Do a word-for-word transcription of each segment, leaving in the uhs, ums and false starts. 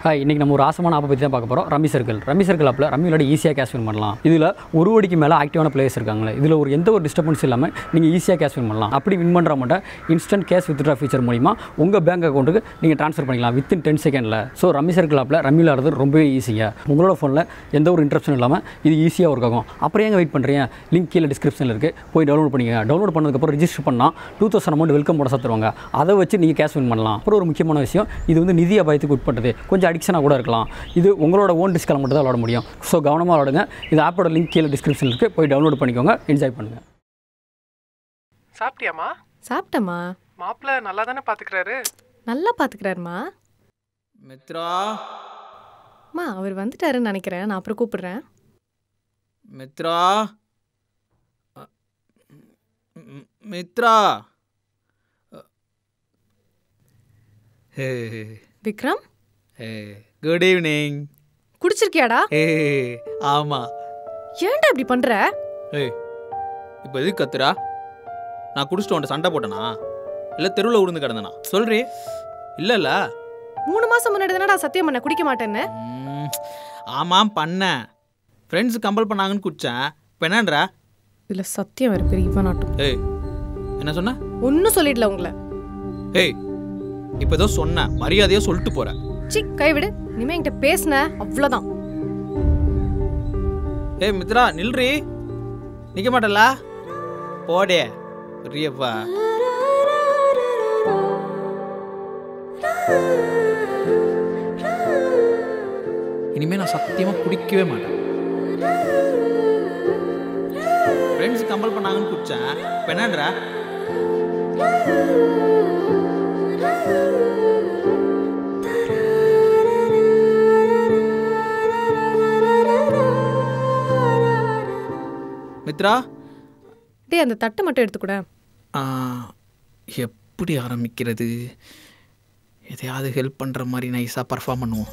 Hi, இன்றைக்கி நம்ம ஒரு ஆசமான ஆப்பை பற்றி தான் பார்க்க போகிறோம். Rummy circle. ரம்மி சர்க்கிள் ஆப்பில் ரம்மி விளையாடி ஈஸியாக கேஷ் வின் பண்ணலாம். இதில் ஒரு கோடிக்கு மேலே ஆக்டிவான பிளேயர்ஸ் இருக்காங்களே. இதில் ஒரு எந்த ஒரு டிஸ்டர்பன்ஸ் இல்லாமல் நீங்கள் ஈஸியாக கேஷ் வின் பண்ணலாம். அப்படி வின் பண்ணுற மட்டும் இன்ஸ்டன்ட் கேஷ் வித்ட்ரா ஃபீச்சர் மூலிமா உங்கள் பேங்க் அக்கௌண்ட்டுக்கு நீங்கள் ட்ரான்ஸ்ஃபர் பண்ணிக்கலாம் வித்தின் டென் செகண்டில். ஸோ ரம்மி சர்க்கிள் ஆப்பில் ரம்மி விளையாடுறது ரொம்பவே ஈஸியாக உங்களோட ஃபோனில் எந்த ஒரு இன்ட்ரப்ஷன் இல்லாமல் இது ஈஸியாக ஒர்க் ஆகும். அப்புறம் எங்கே வெயிட் பண்ணுறீங்க? லிங்க் கீழே டிஸ்கிரிப்ஷனில் இருக்குது, போய் டவுன்லோட் பண்ணிக்கங்க. டவுன்லோட் பண்ணதுக்கப்புறம் ரிஜிஸ்டர் பண்ணால் டூ தௌசண்ட் அமௌண்ட் வெல்கம் போனஸாக தருவாங்க. அதை வச்சு நீங்கள் கேஷ் வின் பண்ணலாம். அப்புறம் ஒரு முக்கியமான விஷயம், இது வந்து நிதி அபாயத்துக்கு உட்பட்டது, கொஞ்சம் அடிக்ஷனாக கூட இருக்கலாம். இது உங்களோட ஓன் டிஸ்கால் மட்டும் தான் விளாட முடியும். ஸோ கவனமாக விளாடுங்க. இது ஆப்போட லிங்க் கீழே டிஸ்கிரிப்ஷனில் இருக்குது, போய் டவுன்லோட் பண்ணிக்கோங்க, என்ஜாய் பண்ணுங்கள். சாப்பிட்டியாம்மா? சாப்பிட்டம்மா. மாப்பிள்ள நல்லா தானே பார்த்துக்கிறாரு? நல்லா பார்த்துக்கிறாருமா. மித்ரா அம்மா, அவர் வந்துட்டாருன்னு நினைக்கிறேன். நான் அப்புறம் கூப்பிடுறேன். Mitra Mitra hey Vikram, hey good evening. குடிச்சிருக்கியாடா? ஹே ஆமாம். ஏன்டா இப்படி பண்ற? ஏய், இப்போ எதுக்கு கத்துறா? நான் குடிச்சிட்டு உன்ட்ட சண்டை போட்டேனா இல்லை தெருவில் உருந்து கிடந்தனா? சொல்றி. இல்லை இல்லை மூணு மாசம் முன்னாடி தானடா சத்தியம் பண்ண குடிக்க மாட்டேன்னு. ஆமாம் பண்ணேன். ஃப்ரெண்ட்ஸ் கம்பல் பண்ணாங்கன்னு குடித்தேன். இப்போ என்னன்றா? இல்லை சத்தியம் வேறு பெரிய இவனாட்டும். ஏய் என்ன சொன்ன? ஒன்றும் சொல்லிடல உங்களை. ஏய் இப்போ ஏதோ சொன்ன மரியாதையாக சொல்லிட்டு போகிறேன். சி, கைவிடு. இனிமே என்கிட்ட பேசுன அவ்வளோதான். ஏய் மித்ரா நில்றி. நிற்க மாட்டல? போடே பெரியப்பா. இனிமே நான் சத்தியமாக குடிக்கவே மாட்டேன். ஃப்ரெண்ட்ஸ் கம்பல் பண்ணாங்கன்னு குடிச்சேன். இப்போ என்னன்றா? மித்ரா டே, அந்த தட்டை மட்டும் எடுத்துக்கூட. எப்படி ஆரம்பிக்கிறது? எதையாவது ஹெல்ப் பண்ணுற மாதிரி நைஸாக பர்ஃபார்ம் பண்ணுவோம்.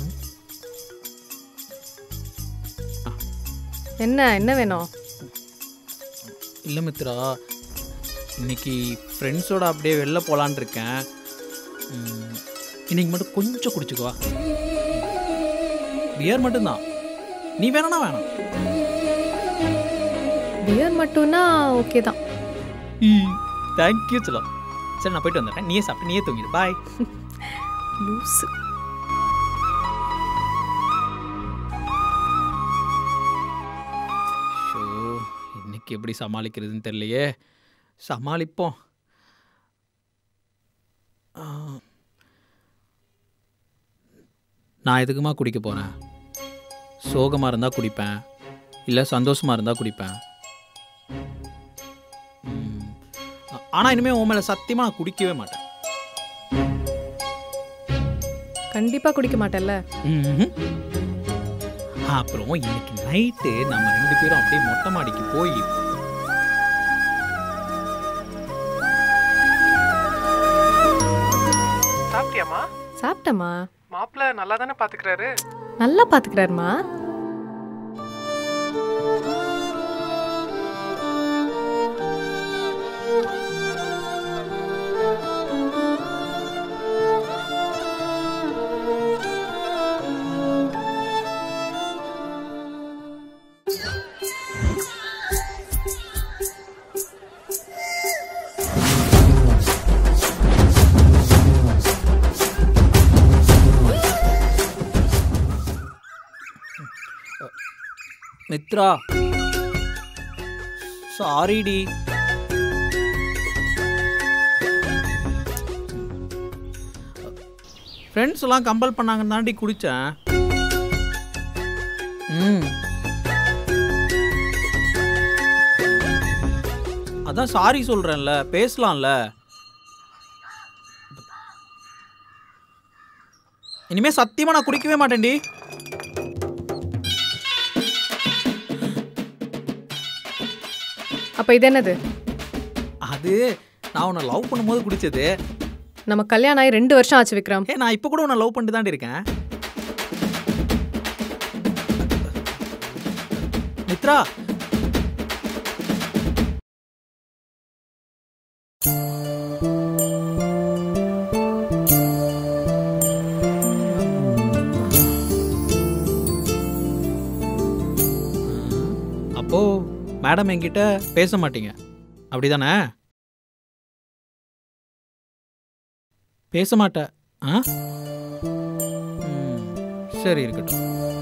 என்ன என்ன வேணும்? இல்லை மித்ரா, இன்னைக்கு ஃப்ரெண்ட்ஸோட அப்படியே வெளில போகலான் இருக்கேன். இன்னைக்கு மட்டும் கொஞ்சம் குடிச்சுக்குவா. பியர் மட்டும்தான். நீ வேணானா? வேணாம். பியர் மட்டும்னா ஓகே தான். தேங்க்யூ சொல்லலாம். சரி நான் போயிட்டு வந்துடுறேன். நீயே சாப்பிட்டு நீயே தூங்கிடு. பாய். லூசு. ஷோ, இன்னைக்கு எப்படி சமாளிக்கிறதுன்னு தெரியலையே. சமாளிப்போம். நான் எதுக்குமா குடிக்க போகிறேன்? சோகமாக இருந்தால் குடிப்பேன், இல்லை சந்தோஷமாக இருந்தால் குடிப்பேன். ஆனால் இனிமேல் உன் மேலே சத்தியமாக நான் குடிக்கவே மாட்டேன். கண்டிப்பாக குடிக்க மாட்டேன்ல? அப்புறம் இன்னைக்கு நைட்டு நம்ம ரெண்டு பேரும் அப்படியே மொட்டை மாடிக்கு போய் சாப்பிட்டியாம்மா? சாப்பிட்டம்மா. மாப்பிள்ள நல்லா தானே பார்த்துக்கிறாரு? நல்லா பார்த்துக்கிறாருமா. மித்ரா சாரிடி. ஃப்ரெண்ட்ஸ் எல்லாம் கம்பல் பண்ணாங்கன்னு தாண்டி குடித்தேன். ம் அதான் சாரி சொல்கிறேன்ல, பேசலாம்ல. இனிமே சத்தியமாக நான் குடிக்கவே மாட்டேன்டி. அப்போ இது என்னது? அது நான் உன்னை லவ் பண்ணும்போது குடிச்சது. நம்ம கல்யாணம் ஆகி ரெண்டு வருஷம் ஆச்சு விக்ரம். ஏ, நான் இப்போ கூட உன்னை லவ் பண்ணிட்டு தாண்டி இருக்கேன். மித்ரா மேடம் என்கிட்ட பேச மாட்டீங்க அப்படி தானே? பேச மாட்டேன். ஆ சரி இருக்கட்டும்.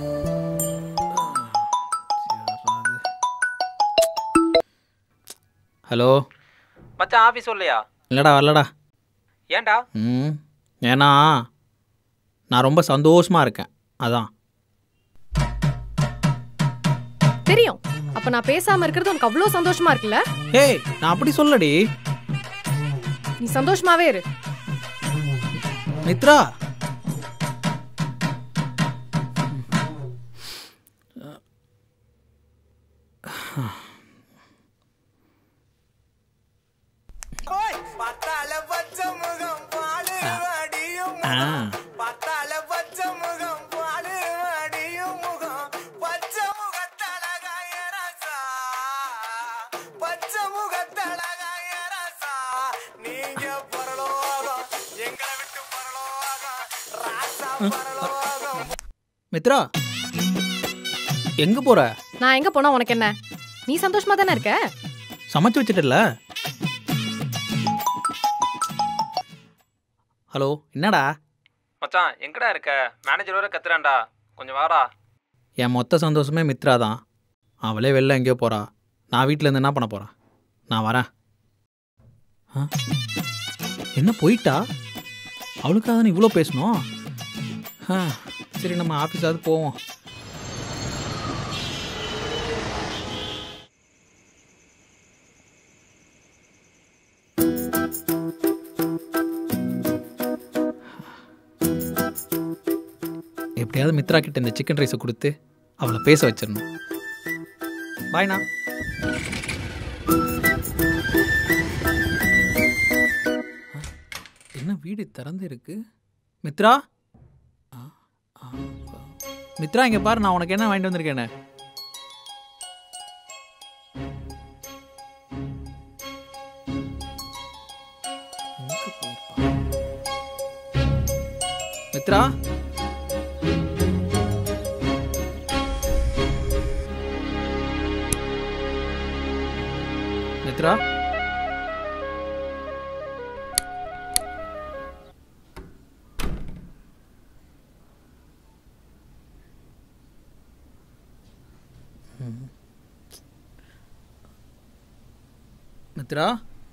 ஹலோ மச்சான், ஆஃபீஸ் வரலையா? இல்லைடா வரலடா. ஏன்டா? ம் ஏன்னா நான் ரொம்ப சந்தோஷமாக இருக்கேன், அதான். தெரியும். அப்ப நான் பேசாம இருக்கிறது உனக்கு அவ்வளோ சந்தோஷமா இருக்குல்ல? ஏய் நான் அப்படி சொல்லடி நீ சந்தோஷமாவே இரு. மித்ரா. மித்ரா எங்க போற? நான் எங்க போனா உனக்கு என்ன? நீ சந்தோஷமா தானே இருக்க? சமைச்சு வச்சிட்டல. ஹலோ என்னடா? மச்சான் எங்கடா இருக்க? மேனேஜர் வர கத்துறான்டா, கொஞ்சம் வாடா. என் மொத்த சந்தோஷமே மித்ரா தான். அவளே வெளில எங்கேயோ போறா, நான் வீட்டில் இருந்து என்ன பண்ண போறேன்? நான் வரேன். என்ன போயிட்டா? அவளுக்காக தானே இவ்வளோ பேசணும். சரி நம்ம ஆஃபீஸாவது போவோம். எப்படியாவது மித்ரா கிட்ட இந்த சிக்கன் ரைஸை கொடுத்து அவளை பேச வச்சிடணும். பாய்ண்ணா. என்ன வீடு திறந்து இருக்கு? மித்ரா மித்ரா இங்க பாரு, நான் உனக்கு என்ன வாங்கிட்டு வந்திருக்கேன்னு. மித்ரா மித்ரா மித்ரா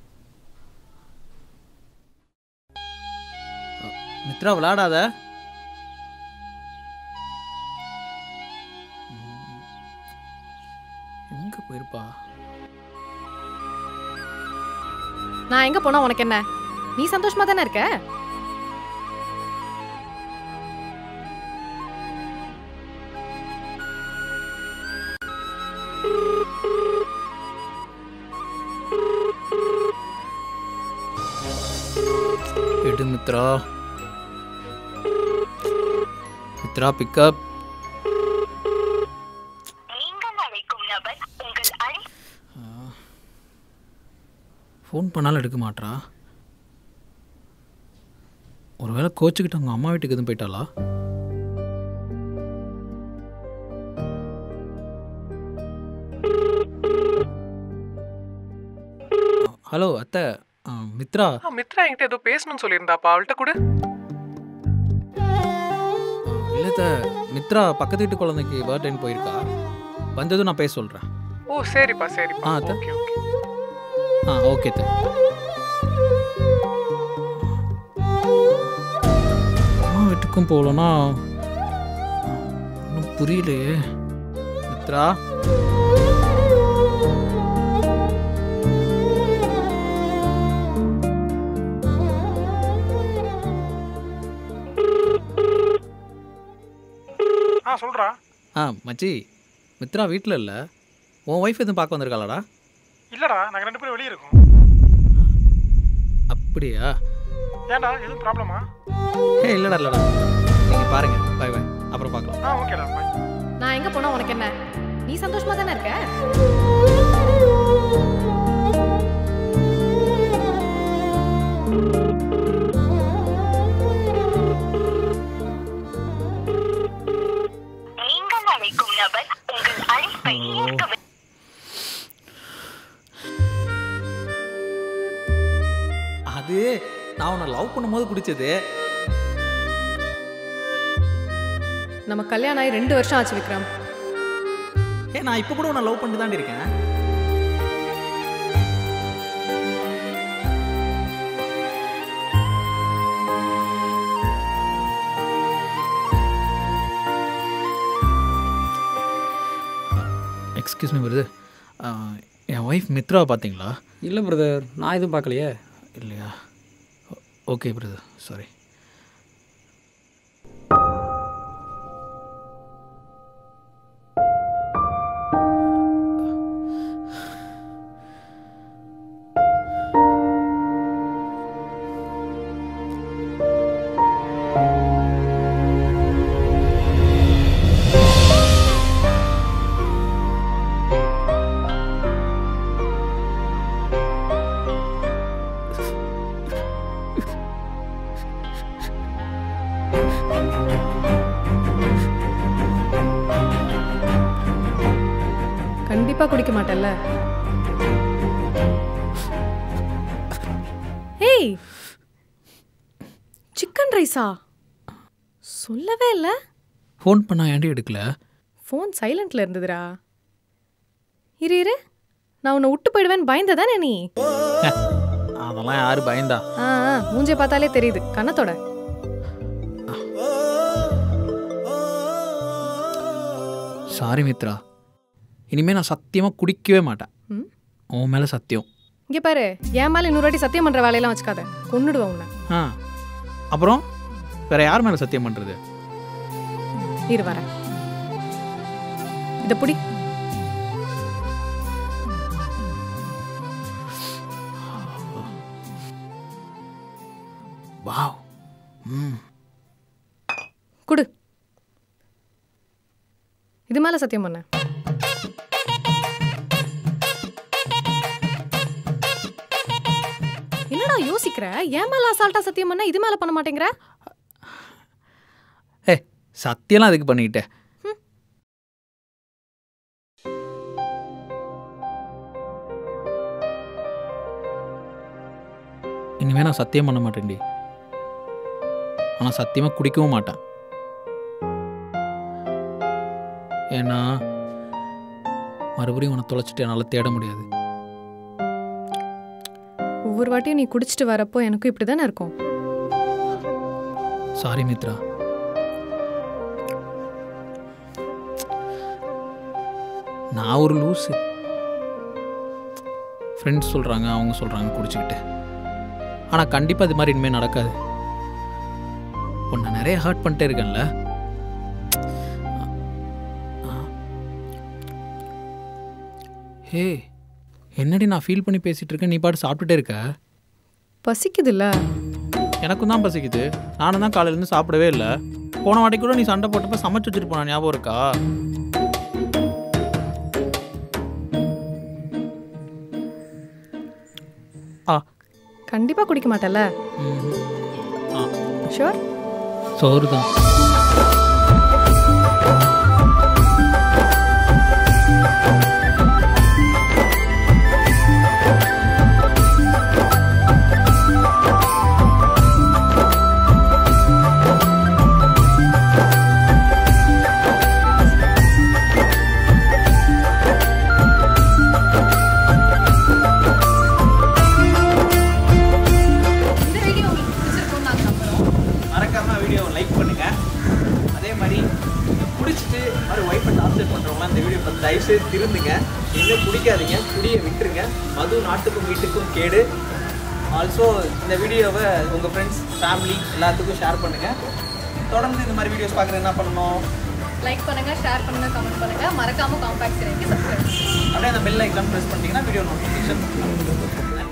மித்ரா விளையாடாத. எங்க போயிருப்பா? நான் எங்க போனா உனக்கு என்ன? நீ சந்தோஷமா தானே இருக்க? எடு மித்ரா. மித்ரா பிக்கப். ஃபோன் பண்ணாலும் எடுக்க மாட்டா. ஒருவேளை கோச்சுக்கிட்டு அவங்க அம்மா வீட்டுக்கு எதுவும் போயிட்டாளா? ஹலோ அத்தை, மித்ரா. மித்ரா என்கிட்ட ஏதோ பேசணும்னு சொல்லியிருந்தாப்பா, அவள்கிட்ட கூட. இல்லை மித்ரா பக்கத்து வீட்டு குழந்தைக்கு பர்த்டேன்னு போயிருக்கா. வந்ததும் நான் பேச சொல்கிறேன். ஓ சரிப்பா சரிப்பா. ஆ அத்தை. Okay okay. ஆ ஓகே அத்தை. அம்மா வீட்டுக்கும் போகலன்னா ஒன்றும் புரியலையே. மித்ரா ஆ சொல்றா. ஆ மச்சி, மித்ரா வீட்டில் இல்லை. உன் ஒய்ஃப் எதுவும் பார்க்க வந்திருக்காளாடா? இல்லடா, நாங்கள் ரெண்டு பேரும் வெளியே இருக்கோம். அப்படியா? ஏன்டா எதுவும் ப்ராப்ளமா? ஏ இல்லைடா இல்லைடா, நீங்கள் பாருங்கள். பாய் பாய், அப்புறம் பார்க்கலாம். ஆ ஓகேடா பாய். நான் எங்க போனா உனக்கு என்ன? நீ சந்தோஷமா தானே இருக்க? லவ் பண்ணும்போது குடிச்சது. நம்ம கல்யாணம் ஆகி ரெண்டு வருஷம் ஆச்சு விக்ரம். ஏ நான் இப்போ கூட உன்னை லவ் பண்ணிட்டு தான் இருக்கேன். எக்ஸ்கியூஸ் மீ பிரதர், என் ஒய்ஃப் மித்ராவை பார்த்தீங்களா? இல்லை பிரதர், நான் எதுவும் பார்க்கலையே. இல்லையா? Okay brother, sorry. கண்டிப்பா குடிக்க மாட்டல்ல? ஏய், சிக்கன் ரைஸா? சொல்லவே இல்லை. ஃபோன் பண்ணா ஏன்டி எடுக்கல? ஃபோன் சைலண்ட்ல இருந்ததுடா. இரு இரு, நான் உன்னை விட்டு போயிடுவேன்னு பயந்ததானே நீ? அதெல்லாம் யாரு பயந்தா? ஆ மூஞ்சே பார்த்தாலே தெரியுது, கண்ணத்தோட. சாரி மித்ரா, இனிமேல் நான் சத்தியமாக குடிக்கவே மாட்டேன். உன் மேலே சத்தியம். இங்கே பாரு, என் மேலே இன்னொரு வாட்டி சத்தியம் பண்ணுற வேலையெல்லாம் வச்சுக்காத, கொன்னுடுவேன் உன்னை. ஆ அப்புறம் வேற யார் மேலே சத்தியம் பண்ணுறது? இரு வரேன். இதை புடி. வாவ். ம். குடு. இது மேலே சத்தியம் பண்ண. என்னடா யோசிக்கிற? என் மேல அசால்ட்டா சத்தியம் பண்ண, இது மேல பண்ண மாட்டேங்கிற? ஏ சத்தியம்லாம் அதுக்கு பண்ணிக்கிட்டேன். இனிமே நான் சத்தியம் பண்ண மாட்டேன்டி. ஆனால் சத்தியமாக குடிக்கவும் மாட்டேன். ஏன்னா மறுபடியும் உன்னை தொலைச்சிட்டு என்னால் தேட முடியாது. ஒவ்வொரு வாட்டியும் நீ குடிச்சிட்டு வரப்போ எனக்கும் இப்படி தானே இருக்கும். சாரி மித்ரா. நான் ஒரு லூஸு. ஃப்ரெண்ட்ஸ் சொல்கிறாங்க, அவங்க சொல்கிறாங்க குடிச்சுக்கிட்டு. ஆனால் கண்டிப்பாக இது மாதிரி இனிமேல் நடக்காது. உன்னை நிறைய ஹர்ட் பண்ணிட்டே இருக்கேன்ல. ஹே என்னடி நான் ஃபீல் பண்ணி பேசிகிட்டு இருக்கேன், நீ பாட்டு சாப்பிட்டுட்டே இருக்க. பசிக்குதுல்ல? எனக்கும் தான் பசிக்குது. நானும் தான் காலையிலேருந்து சாப்பிடவே இல்லை. போன வாட்டி கூட நீ சண்டை போட்டப்ப சமைச்சு வச்சுட்டு போன ஞாபகம் இருக்கா? ஆ கண்டிப்பா குடிக்க மாட்டல? ஆ ஷூர்? சோறு தான். தயவுசெய்து திருந்துங்க, இன்னும் குடிக்காதீங்க, குடியை விட்டுருங்க. மது நாட்டுக்கும் வீட்டுக்கும் கேடு. ஆல்சோ இந்த வீடியோவை உங்கள் ஃப்ரெண்ட்ஸ், ஃபேமிலி எல்லாத்துக்கும் ஷேர் பண்ணுங்கள். தொடர்ந்து இந்த மாதிரி வீடியோஸ் பார்க்குறது என்ன பண்ணணும்? லைக் பண்ணுங்கள், ஷேர் பண்ணுங்கள், கமெண்ட் பண்ணுங்கள், மறக்காமல் காம்பேக்ட் சேனலுக்கு சப்ஸ்கிரைப். அப்படியே அந்த பெல் ஐக்கான் ப்ரெஸ் பண்ணிட்டீங்கன்னா வீடியோ நோட்டிஃபிகேஷன்.